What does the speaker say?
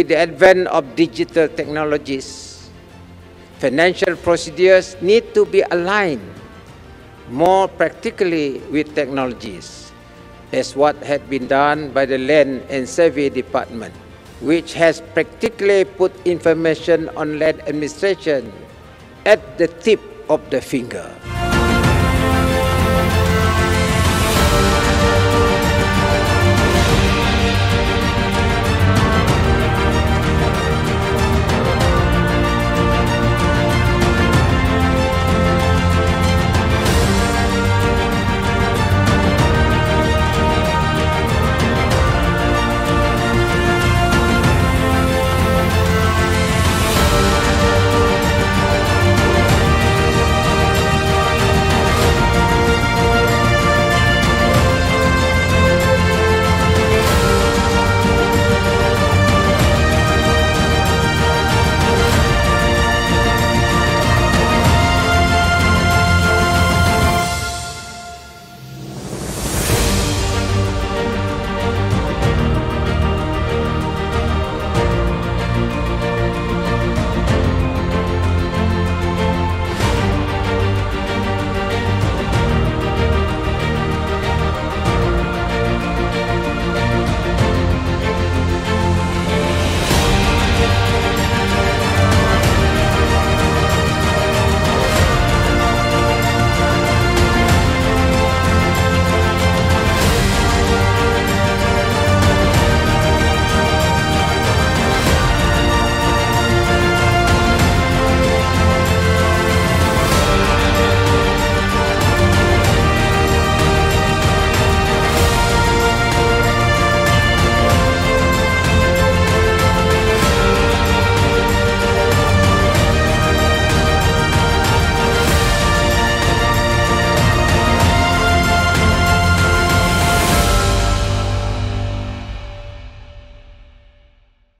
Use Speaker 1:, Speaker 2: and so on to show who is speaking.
Speaker 1: with the advent of digital technologies, financial procedures need to be aligned more practically with technologies, as what had been done by the Land and Survey Department, which has practically put information on land administration at the tip of the finger.